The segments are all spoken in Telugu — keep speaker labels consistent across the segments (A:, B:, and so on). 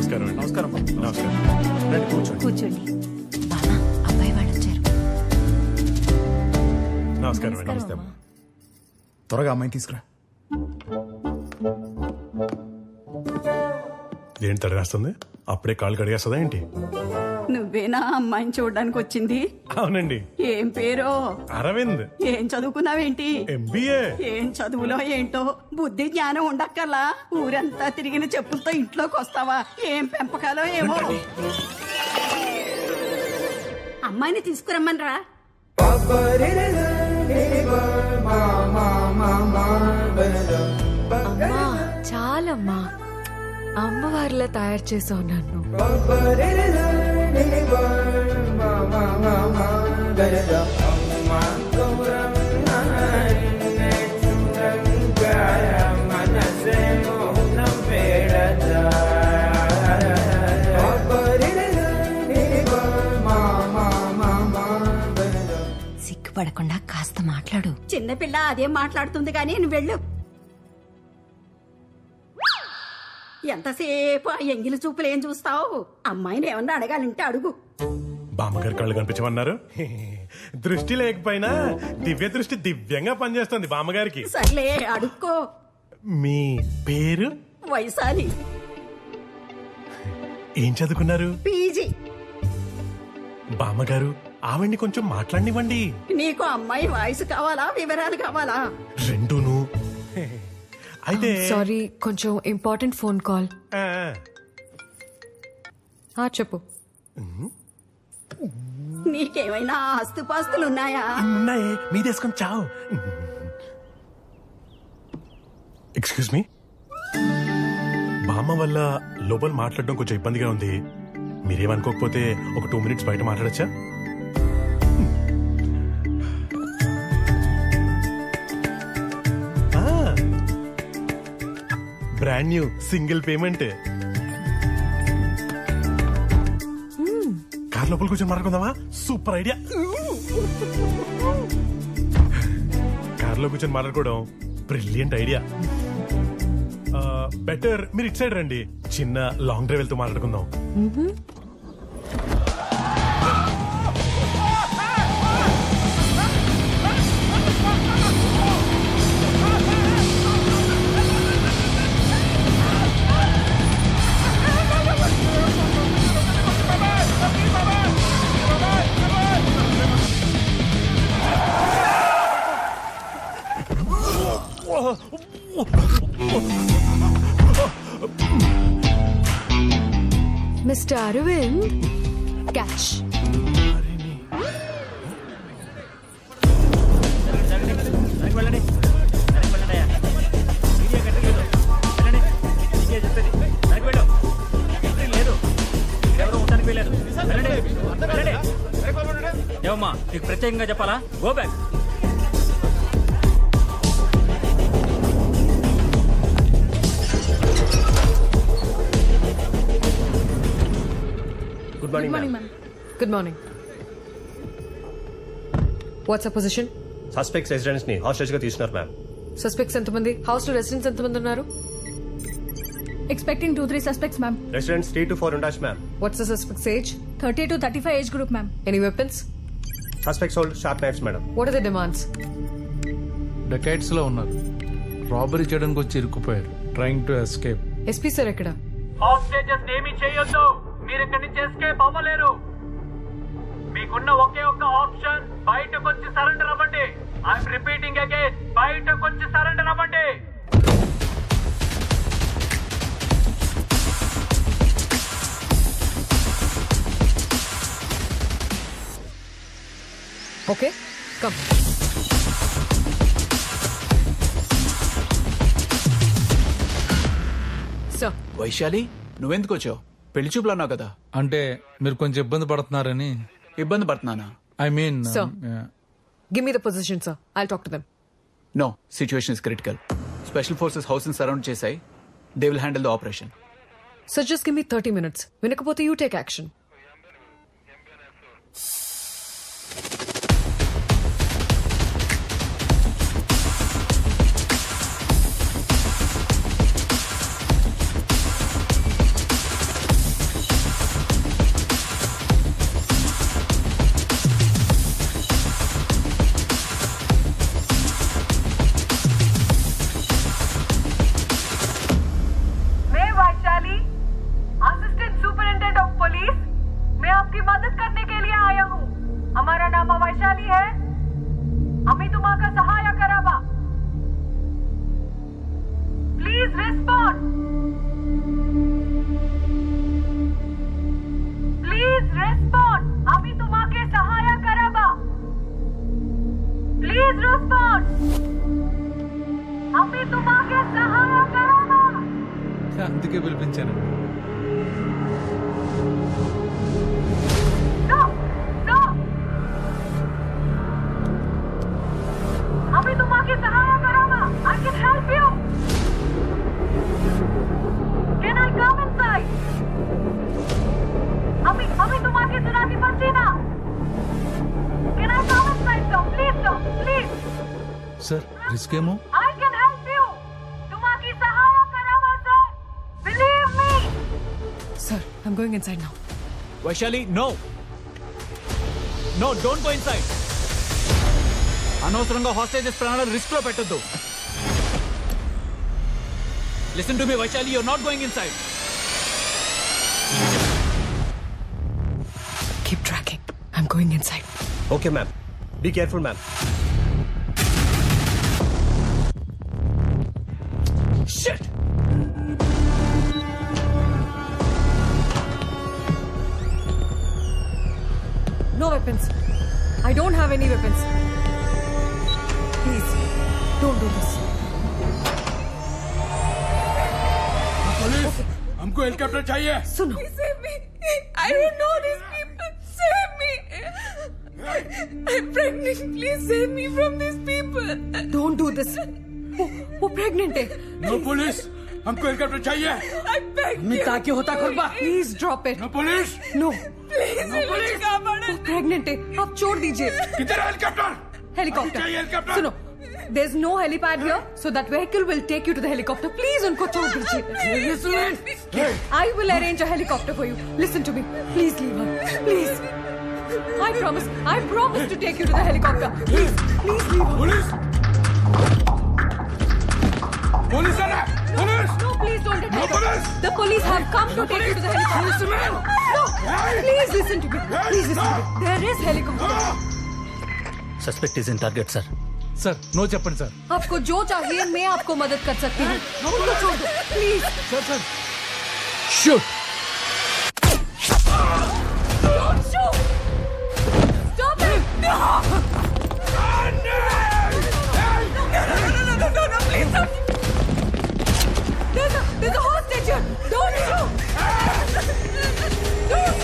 A: నమస్కారం.
B: నమస్కారం.
A: నమస్కారం. రండి కూర్చోండి.
C: కూర్చోండి. బామా, అబ్బాయి వాళ్ళు వచ్చారు.
A: నమస్కారం. నమస్తే.
B: త్వరగా అమ్మాయిని తీసుకురా.
A: ఏంటి తడి రాస్తుంది? అప్పుడే కాళ్ళు కడిగేస్తుందా ఏంటి?
D: నువ్వేనా అమ్మాయిని చూడడానికి వచ్చింది?
A: అవునండి.
D: ఏం పేరో?
A: అరవింద్.
D: ఏం చదువుకున్నావేంటి?
A: MBA.
D: ఏం చదువులో ఏంటో బుద్ధి జ్ఞానం ఉండక్కర్లా. ఊరంతా తిరిగిన చెప్పులతో ఇంట్లోకి వస్తావా? ఏం పెంపకాలో ఏమో. అమ్మాయిని తీసుకురమ్మనరా.
E: అమ్మా చాలమ్మా, అమ్మవారిలా తయారు చేసావు నన్ను.
C: సిగ్గుపడకుండా కాస్త మాట్లాడు.
D: చిన్నపిల్ల అదేం మాట్లాడుతుంది కానీ నువ్వు వెళ్ళు. ఎంతసేపు ఆ ఎంగిలి చూపులు ఏం చూస్తావు? అమ్మాయిని ఏమన్నా అడగాలంటే అడుగు.
A: బామ్మగారు కళ్ళు కనిపించమన్నారు. దృష్టి లేకపోయినా దివ్య దృష్టి దివ్యంగా పనిచేస్తుంది బామ్మగారికి.
D: సర్లే అడుక్కో.
A: మీ పేరు?
D: వైశాలి.
A: ఏం చదువుకున్నారు?
D: పీజీ.
A: బామ్మగారు ఆవిడ్ని కొంచెం మాట్లాడినివ్వండి.
D: నీకు అమ్మాయి వాయిస్ కావాలా, వివరాలు కావాలా?
A: రెండూను. అయితే
E: సారీ, కొంచెం ఇంపార్టెంట్ ఫోన్ కాల్. చెప్పు.
D: నీకేమైనా ఆస్తుపాస్తులు ఉన్నాయా?
A: ఉన్నాయే, మీదేసుకొని చావు. ఎక్స్క్యూజ్ మీ, బామ్మ వల్ల లోపల మాట్లాడడం కొంచెం ఇబ్బందిగా ఉంది. మీరేమనుకోకపోతే ఒక 2 minutes బయట మాట్లాడచ్చా? Brand new single payment. Car లోపల కూర్చొని మాట్లాడుకుందామా? Super idea. కార్ లో కూర్చొని మాట్లాడుకోవడం బ్రిలియంట్ ఐడియా. బెటర్ మీరు ఇటు సైడ్ రండి, చిన్న లాంగ్ డ్రైవ్ వెళ్తూ మాట్లాడుకుందాం.
E: Mister Arvind, catch.
F: ఏమమ్మా నీకు ప్రత్యేకంగా చెప్పాలా? Go back.
G: Good morning ma'am.
E: Good morning. What's a position?
G: Suspects residents ని హాస్టేజ్ గా తీసుకున్నారు మ్యామ్.
E: సస్పెక్ట్స్ ఎంతమంది? హౌస్ లో రెసిడెంట్స్ ఎంతమంది ఉన్నారు?
H: Expecting 2-3 suspects, ma'am.
G: Residents 3 to 4 ఉండొచ్చు ma'am.
E: What's the suspect's age?
H: 30 to 35 age group, ma'am.
E: Any weapons?
G: Suspects hold sharp knives madam.
E: What are the demands?
I: Dacoits లో ఉన్నారు. రాబరీ చేయడానికి వచ్చి ఇరుక్కుపోయారు. Trying to escape.
E: SP sir ఎక్కడ?
F: హాస్టేజెస్ ఏమీ చేయొద్దు. మీరు ఇక్కడి నుంచి ఎస్కేప్ అవ్వలేరు. మీకున్న ఒకే ఒక్క ఆప్షన్ బయటకు వచ్చి సరెండర్ అవ్వండి. ఐఎమ్ రిపీటింగ్ అగైన్, బయటకు వచ్చి సరెండర్ అవ్వండి.
E: Okay, come. Sir.
B: వైశాలి, నువ్వెందుకు వచ్చావు? పెళ్లి చూపులు అన్నావు కదా.
I: అంటే మీరు కొంచెం ఇబ్బంది పడుతున్నారని.
B: ఇబ్బంది పడుతున్నానా?
I: I mean
E: Sir. Give me the position, sir. I'll talk to them.
B: No, situation is critical. Special forces house ని సరౌండ్ చేశాయి. They will handle the operation.
E: Sir, just give me 30 minutes. వినకపోతే you take action.
J: respond. Please respond. अभी तुम्हाके सहाय कराबा. Please respond. अभी तुम्हाके सहाय कराबा.
I: అందుకే పిలిపించాను.
J: No, no. अभी तुम्हाके सहाय कराबा. I can help you. Can I come inside? अभी तुम्हाके सुनाती पड़ती ना. Can I come inside, sir? Please, sir. Please.
I: Sir risk ఏమో.
J: I can help you. तुम्हाकी सहाय करावा, sir. Believe me.
E: Sir, I'm going inside now.
B: Vaishali no don't go inside. అనవసరంగా హాస్టేజెస్ ప్రాణాలు రిస్క్ లో పెట్టొద్దు. Listen to me Vaishali, you're not going inside.
E: Keep tracking. I'm going inside.
G: Okay, ma'am. Be careful, ma'am.
B: Shit!
E: No weapons. I don't have any weapons. Please, don't do this.
I: Police, हमको हेलीकॉप्टर चाहिए.
E: सुनो.
J: Save me. I don't know these people. Save me. I'm pregnant. Please save me from these people.
E: Don't do this. वो प्रेग्नेंट है.
I: नो पुलिस, हमको हेलीकॉप्टर चाहिए.
J: I beg you.
E: ताकि होता कुर्बा. Please drop it.
I: No police.
E: No.
J: Please,
E: वो प्रेग्नेंट है. आप छोड़ दीजिए.
I: किधर है हेलीकॉप्टर?
E: हेलीकॉप्टर.
I: चाहिए हेलीकॉप्टर.
E: सुनो. There's no helipad here, so that vehicle will take you to the helicopter. Please, उनको छोड़ दीजिए. I will arrange a helicopter for you. Listen to me. Please leave her. Please. I promise to take you to the helicopter. Please leave her.
I: Police. Police है ना? Police.
E: No, please don't attack
I: No,
E: her.
I: police.
E: The police have come to take you to the helicopter. No, please listen to me. Please listen to me. There is helicopter.
K: Suspect is in target sir.
I: Sir no చెప్పండి సార్.
E: आपको जो चाहिए मैं आपको मदद कर सकती हूँ. उनको छोड़ दो please.
I: Sir shoot.
E: Don't shoot. Stop it. No. No, please don't. There's a hostage here. Don't shoot. Don't.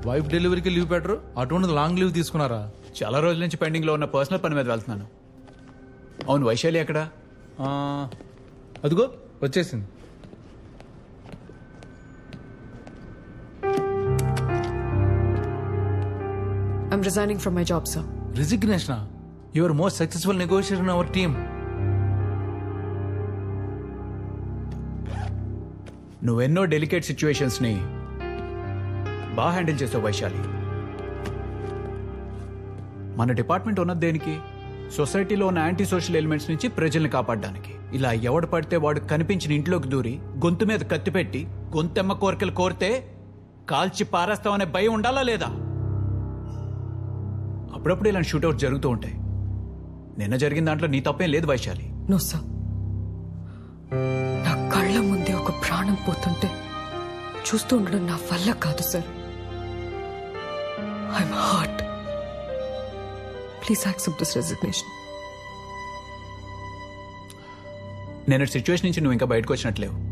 I: Wife డెలివరీకి లీవ్ పెట్టరు, అటువంటిది లాంగ్ లీవ్ తీసుకున్నారా?
B: చాలా రోజుల నుంచి పెండింగ్ లో ఉన్న పర్సనల్ పని మీద వెళ్తున్నాను. అవును, వైశాలి ఎక్కడా?
I: అదిగో వచ్చేసింది.
J: I'm resigning from my job, sir.
I: Resignation? Your most successful negotiator in our team.
B: నువ్వెన్నో డెలికేట్ సిచ్యువేషన్స్ ని బాగా హ్యాండిల్ చేసావు వైశాలి. మన డిపార్ట్మెంట్ ఉన్నది దేనికి? సొసైటీలో ఉన్న యాంటీ సోషల్ ఎలిమెంట్స్ నుంచి ప్రజల్ని కాపాడడానికి. ఇలా ఎవడు పడితే వాడు కనిపించిన ఇంట్లోకి దూరి గొంతు మీద కత్తి పెట్టి గొంతెమ్మ కోరికలు కోరితే కాల్చి పారేస్తామనే భయం ఉండాలా లేదా? అప్పుడప్పుడు ఇలాంటి షూట్అవుట్ జరుగుతూ ఉంటాయి. నిన్న జరిగిన దాంట్లో నీ తప్పేం లేదు వైశాలి.
J: No, sir. నా కళ్ళ ముందే ఒక ప్రాణం పోతుంటే చూస్తూ ఉండడం నా వల్ల కాదు sir. I'm hurt. Please accept this resignation.
B: నేను సిచ్యువేషన్ నుంచి నువ్వు ఇంకా బయటకు వచ్చినట్లేవు.